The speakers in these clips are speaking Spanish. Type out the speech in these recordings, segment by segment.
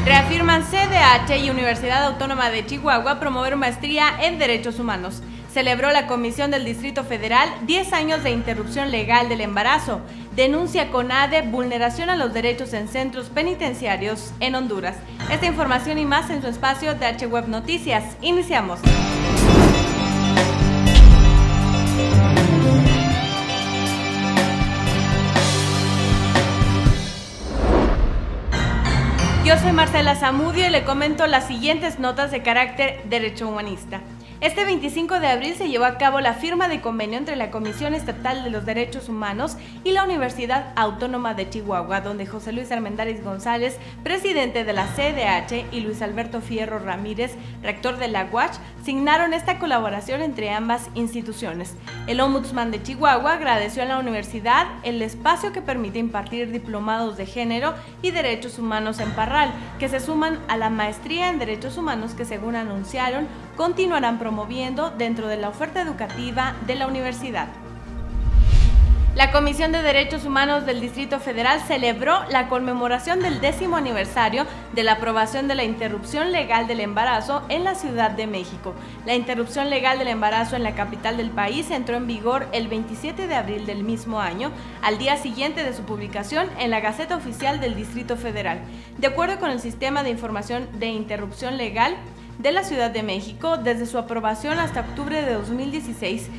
Reafirman CDH y Universidad Autónoma de Chihuahua promover maestría en Derechos Humanos. Celebró la Comisión del Distrito Federal 10 años de interrupción legal del embarazo. Denuncia CONADE vulneración a los derechos en centros penitenciarios en Honduras. Esta información y más en su espacio DH Web Noticias. Iniciamos. Yo soy Marcela Zamudio y le comento las siguientes notas de carácter derecho humanista. Este 25 de abril se llevó a cabo la firma de convenio entre la Comisión Estatal de los Derechos Humanos y la Universidad Autónoma de Chihuahua, donde José Luis Armendáriz González, presidente de la CDH, y Luis Alberto Fierro Ramírez, rector de la UACH, signaron esta colaboración entre ambas instituciones. El Ombudsman de Chihuahua agradeció a la universidad el espacio que permite impartir diplomados de género y derechos humanos en Parral, que se suman a la maestría en derechos humanos que, según anunciaron, continuarán promoviendo dentro de la oferta educativa de la universidad. La Comisión de Derechos Humanos del Distrito Federal celebró la conmemoración del 10º aniversario de la aprobación de la interrupción legal del embarazo en la Ciudad de México. La interrupción legal del embarazo en la capital del país entró en vigor el 27 de abril del mismo año, al día siguiente de su publicación en la Gaceta Oficial del Distrito Federal. De acuerdo con el Sistema de Información de Interrupción Legal de la Ciudad de México, desde su aprobación hasta octubre de 2016,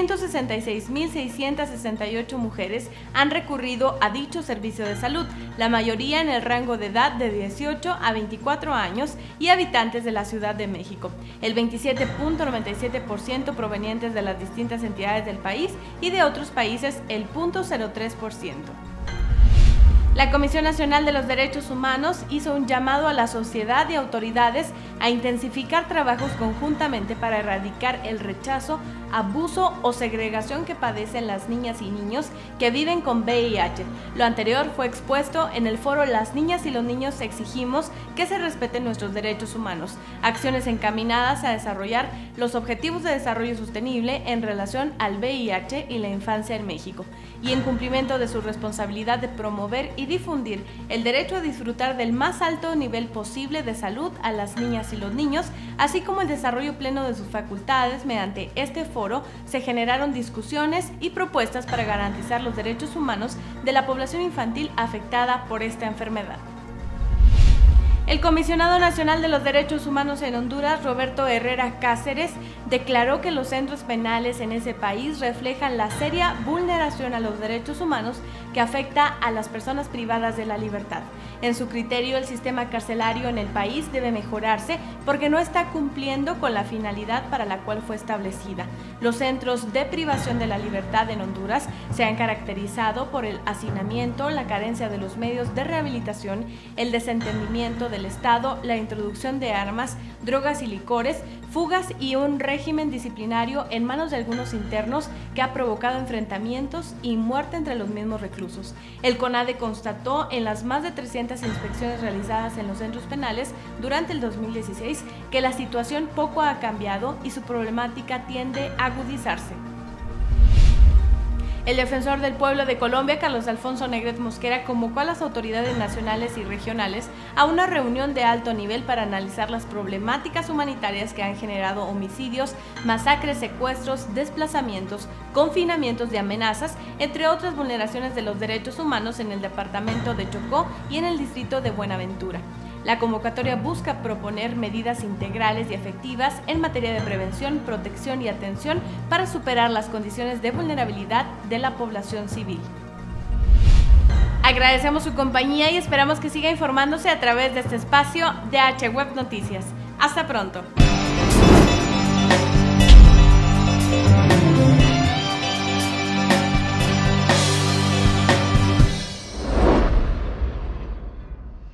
166.668 mujeres han recurrido a dicho servicio de salud, la mayoría en el rango de edad de 18 a 24 años y habitantes de la Ciudad de México, el 27.97% provenientes de las distintas entidades del país y de otros países el 0.03%. La Comisión Nacional de los Derechos Humanos hizo un llamado a la sociedad y autoridades a intensificar trabajos conjuntamente para erradicar el rechazo, abuso o segregación que padecen las niñas y niños que viven con VIH. Lo anterior fue expuesto en el foro Las niñas y los niños exigimos que se respeten nuestros derechos humanos, acciones encaminadas a desarrollar los objetivos de desarrollo sostenible en relación al VIH y la infancia en México, y en cumplimiento de su responsabilidad de promover y difundir el derecho a disfrutar del más alto nivel posible de salud a las niñas y los niños, así como el desarrollo pleno de sus facultades. Mediante este foro se generaron discusiones y propuestas para garantizar los derechos humanos de la población infantil afectada por esta enfermedad. El Comisionado Nacional de los Derechos Humanos en Honduras, Roberto Herrera Cáceres, declaró que los centros penales en ese país reflejan la seria vulneración a los derechos humanos que afecta a las personas privadas de la libertad. En su criterio, el sistema carcelario en el país debe mejorarse porque no está cumpliendo con la finalidad para la cual fue establecida. Los centros de privación de la libertad en Honduras se han caracterizado por el hacinamiento, la carencia de los medios de rehabilitación, el desentendimiento del Estado, la introducción de armas, drogas y licores, fugas y un régimen disciplinario en manos de algunos internos que ha provocado enfrentamientos y muerte entre los mismos reclusos. El CONADE constató en las más de 300 inspecciones realizadas en los centros penales durante el 2016 que la situación poco ha cambiado y su problemática tiende a agudizarse. El defensor del pueblo de Colombia, Carlos Alfonso Negret Mosquera, convocó a las autoridades nacionales y regionales a una reunión de alto nivel para analizar las problemáticas humanitarias que han generado homicidios, masacres, secuestros, desplazamientos, confinamientos y amenazas, entre otras vulneraciones de los derechos humanos en el departamento de Chocó y en el distrito de Buenaventura. La convocatoria busca proponer medidas integrales y efectivas en materia de prevención, protección y atención para superar las condiciones de vulnerabilidad de la población civil. Agradecemos su compañía y esperamos que siga informándose a través de este espacio DH Web Noticias. Hasta pronto.